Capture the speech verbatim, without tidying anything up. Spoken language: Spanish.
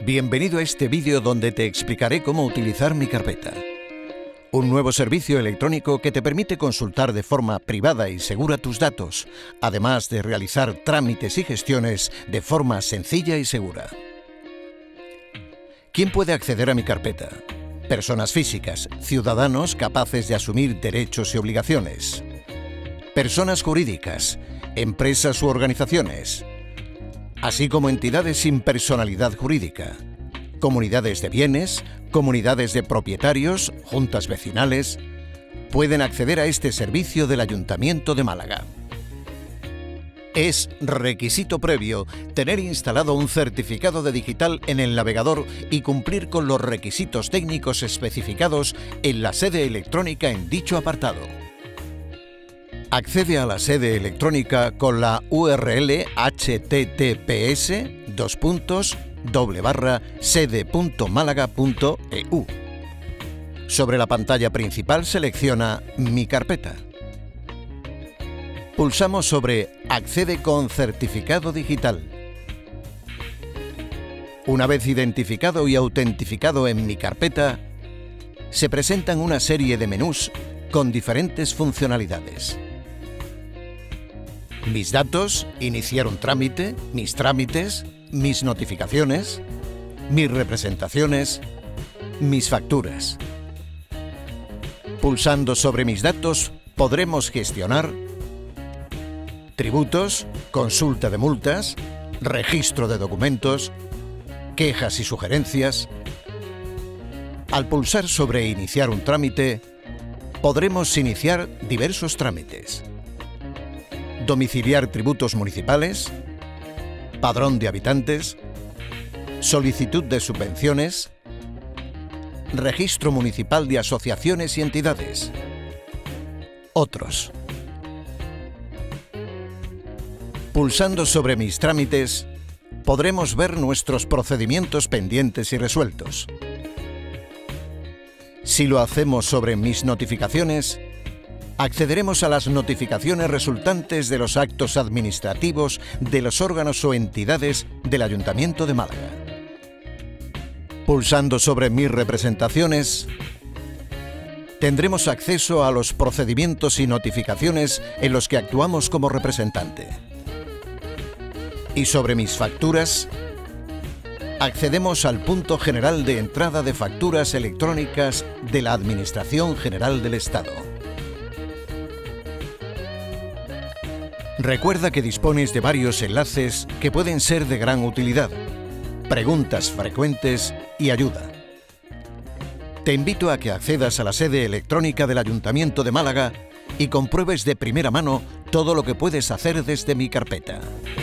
Bienvenido a este vídeo donde te explicaré cómo utilizar Mi Carpeta. Un nuevo servicio electrónico que te permite consultar de forma privada y segura tus datos, además de realizar trámites y gestiones de forma sencilla y segura. ¿Quién puede acceder a Mi Carpeta? Personas físicas, ciudadanos capaces de asumir derechos y obligaciones. Personas jurídicas, empresas u organizaciones, así como entidades sin personalidad jurídica, comunidades de bienes, comunidades de propietarios, juntas vecinales, pueden acceder a este servicio del Ayuntamiento de Málaga. Es requisito previo tener instalado un certificado de digital en el navegador y cumplir con los requisitos técnicos especificados en la sede electrónica en dicho apartado. Accede a la sede electrónica con la U R L h t t p s dos puntos doble barra sede punto málaga punto e u. Sobre la pantalla principal selecciona Mi Carpeta. Pulsamos sobre Accede con certificado digital. Una vez identificado y autentificado en Mi Carpeta, se presentan una serie de menús con diferentes funcionalidades. Mis datos, iniciar un trámite, mis trámites, mis notificaciones, mis representaciones, mis facturas. Pulsando sobre mis datos podremos gestionar tributos, consulta de multas, registro de documentos, quejas y sugerencias. Al pulsar sobre iniciar un trámite, podremos iniciar diversos trámites. Domiciliar tributos municipales, padrón de habitantes, solicitud de subvenciones, registro municipal de asociaciones y entidades. Otros. Pulsando sobre mis trámites, podremos ver nuestros procedimientos pendientes y resueltos. Si lo hacemos sobre mis notificaciones, accederemos a las notificaciones resultantes de los actos administrativos de los órganos o entidades del Ayuntamiento de Málaga. Pulsando sobre Mis representaciones, tendremos acceso a los procedimientos y notificaciones en los que actuamos como representante. Y sobre Mis facturas, accedemos al punto general de entrada de facturas electrónicas de la Administración General del Estado. Recuerda que dispones de varios enlaces que pueden ser de gran utilidad, preguntas frecuentes y ayuda. Te invito a que accedas a la sede electrónica del Ayuntamiento de Málaga y compruebes de primera mano todo lo que puedes hacer desde Mi Carpeta.